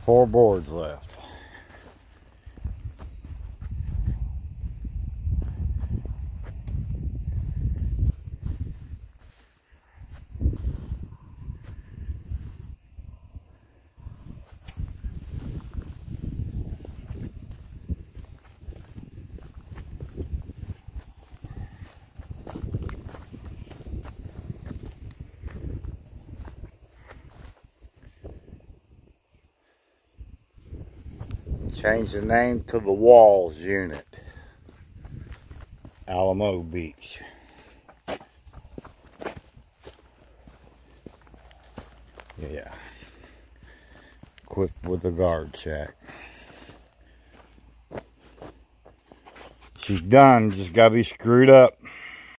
4 boards left. Change the name to the Walls Unit, Alamo Beach. Yeah. Equipped with a guard shack. She's done, just gotta be screwed up.